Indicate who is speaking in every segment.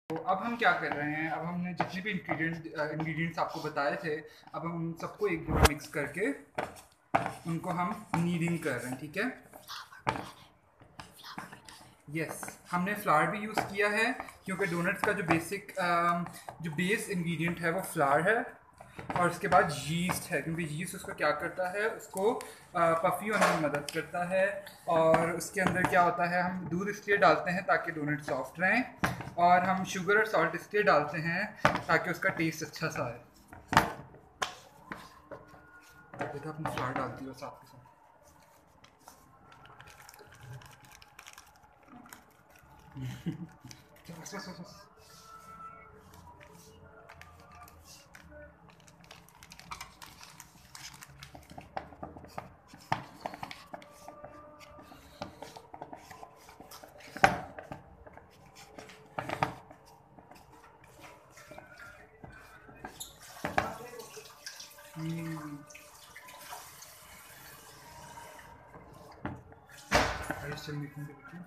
Speaker 1: तो अब हम क्या कर रहे हैं, अब हमने जितने भी इंग्रेडिएंट्स आपको बताए थे, अब हम उन सबको एक जगह मिक्स करके उनको हम नीडिंग कर रहे हैं, ठीक है। यस, हमने फ्लावर भी यूज़ किया है क्योंकि डोनट्स का जो बेस इंग्रेडिएंट है वो फ्लावर है, और उसके बाद यीस्ट है क्योंकि यीस्ट उसको क्या करता है, उसको पफी होने में मदद करता है। और उसके अंदर क्या होता है, हम दूध इसलिए डालते हैं ताकि डोनट सॉफ्ट रहें, और हम शुगर और सॉल्ट इसलिए डालते हैं ताकि उसका टेस्ट अच्छा सा आए। देखा, अपनी फ्लावर डालती हो साथ के साथ। बस बस बस बस। Are you still making the video?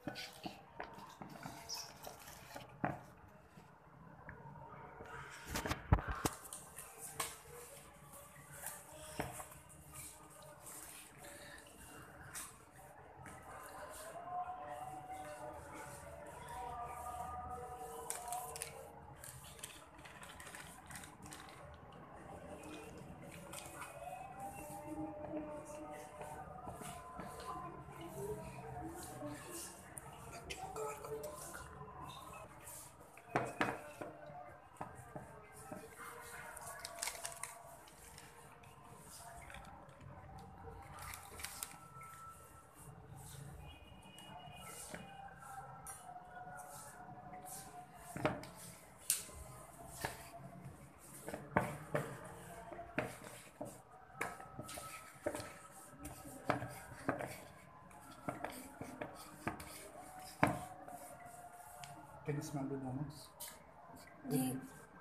Speaker 1: Can you smell the donuts?
Speaker 2: Ji.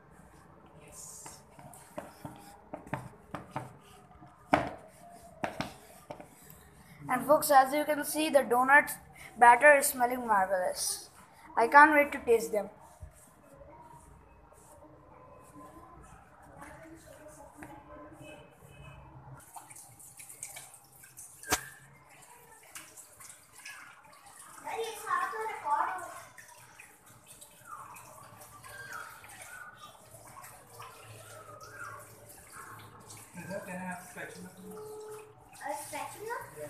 Speaker 2: And folks, as you can see, the donut batter is smelling marvelous. I can't wait to taste them.
Speaker 1: Can I have a spatula, please?
Speaker 2: A spatula?
Speaker 1: Yeah.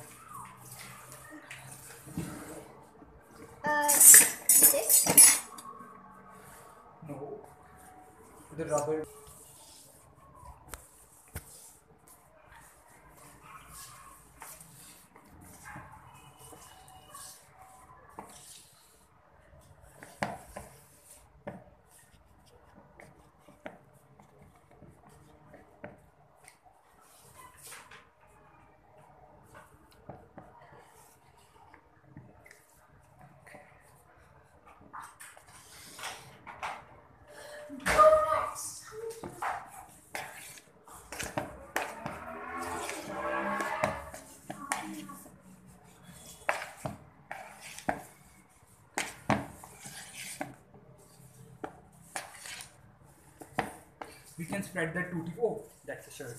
Speaker 2: This?
Speaker 1: No. The rubber. We can spread that tutti. Oh, that's a shirt.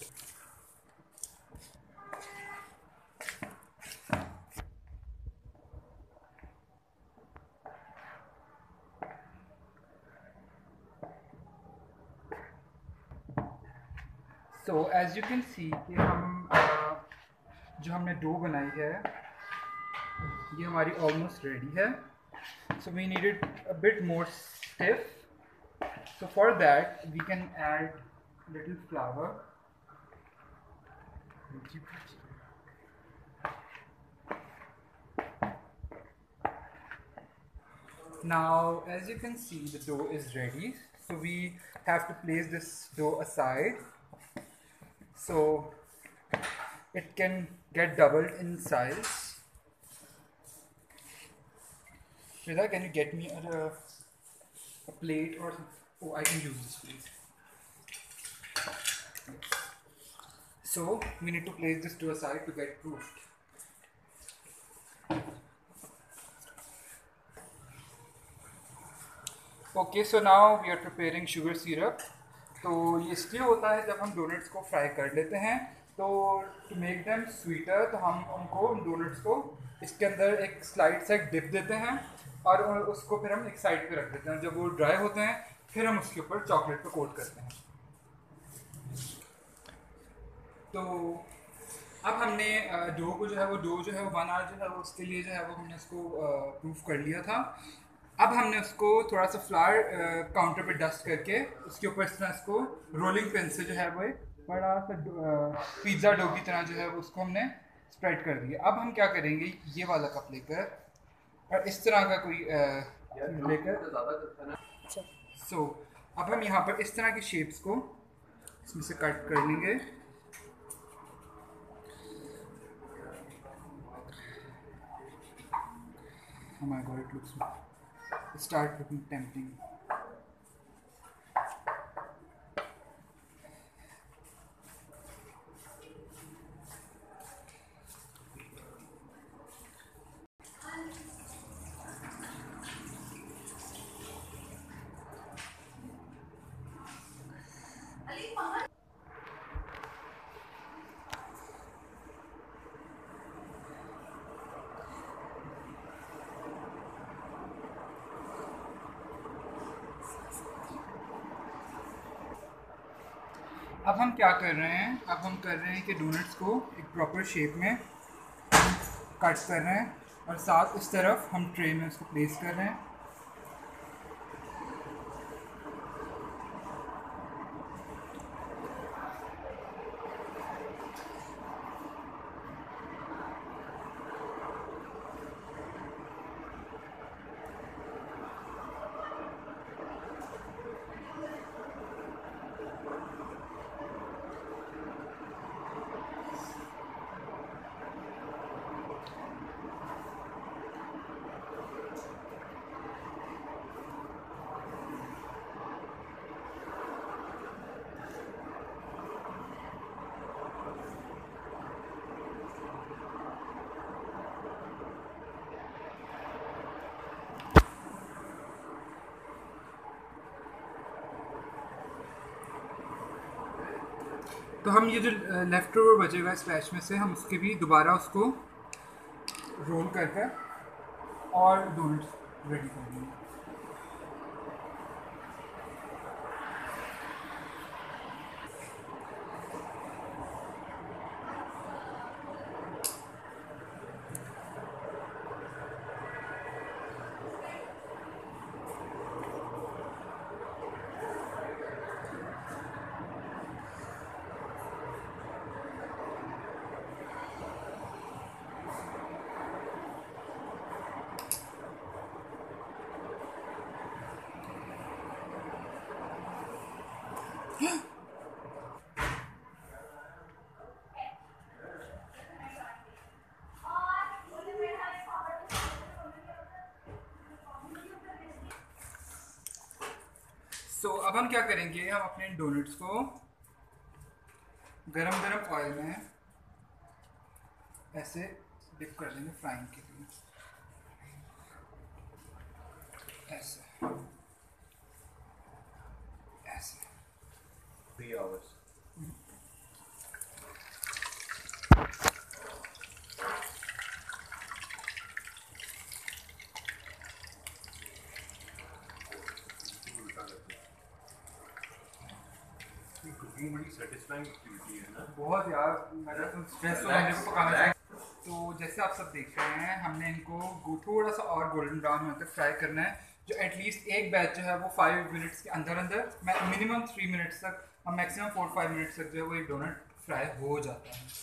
Speaker 1: So as you can see कि हम जो हमने dough बनाई है ये हमारी almost ready है. So we need it a bit more stiff. So for that we can add little flour. Now as you can see the dough is ready, so we have to place this dough aside so it can get doubled in size. Shweta, can you get me a plate or oh, I can use this plate. Yes. So we need to place this to a side to get proofed. Okay, so now we are preparing sugar syrup. तो ये इसलिए होता है जब हम donuts को fry कर लेते हैं, तो टू मेक देम स्वीटर, तो हम उनको डोनट्स को इसके अंदर एक स्लाइड सा एक डिप देते हैं और उसको फिर हम एक साइड पे रख देते हैं। जब वो ड्राई होते हैं फिर हम उसके ऊपर चॉकलेट पे कोट करते हैं। तो अब हमने डो को जो है वो 1 आवर जो है वो उसके लिए जो है वो हमने उसको प्रूफ कर लिया था। अब हमने उसको थोड़ा सा फ्लावर काउंटर पे डस्ट करके उसके ऊपर इस तरह इसको रोलिंग पिन से जो है वो एक बड़ा सा पिज़्ज़ा डो की तरह जो है वो उसको हमने स्प्रेड कर दिया। अब हम क्या करेंगे, ये वाला कप लेकर और इस तरह का कोई लेकर अब हम यहाँ पर इस तरह की शेप्स को इसमें से कट कर लेंगे। Oh my god, it start looking tempting. अब हम क्या कर रहे हैं, अब हम कर रहे हैं कि डोनट्स को एक प्रॉपर शेप में कट कर रहे हैं और साथ इस तरफ हम ट्रे में उसको प्लेस कर रहे हैं। तो हम ये जो लेफ्ट ओवर बचेगा इस बैच में से हम उसके भी दोबारा उसको रोल करके और डोनट्स रेडी कर देंगे। तो अब हम क्या करेंगे, हम अपने डोनट्स को गरम गरम ऑयल में ऐसे डिप कर देंगे फ्राइंग के लिए, ऐसे ऐसे
Speaker 3: 3 hours. कुकिंग बड़ी सेटिस्फाइंग एक्टिविटी है ना।
Speaker 1: बहुत यार, मेरा तो स्ट्रेस हो जाने को पकाना चाहिए। तो जैसे आप सब देख रहे हैं, हमने इनको थोड़ा सा और गोल्डन ब्राउन होने तक फ्राई करना है, जो एटलीस्ट एक बैच जो है वो 5 मिनट्स के अंदर अंदर मिनिमम 3 मिनट्स तक और मैक्सिमम 4-5 मिनट्स तक जो है वो एक डोनट फ्राई हो जाता है।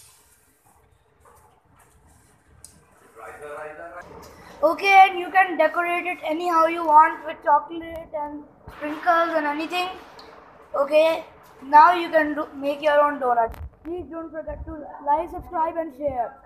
Speaker 2: Okay, and you can decorate it anyhow you want with chocolate and sprinkles and anything. Okay, now you can make your own donut. Please don't forget to like, subscribe and share.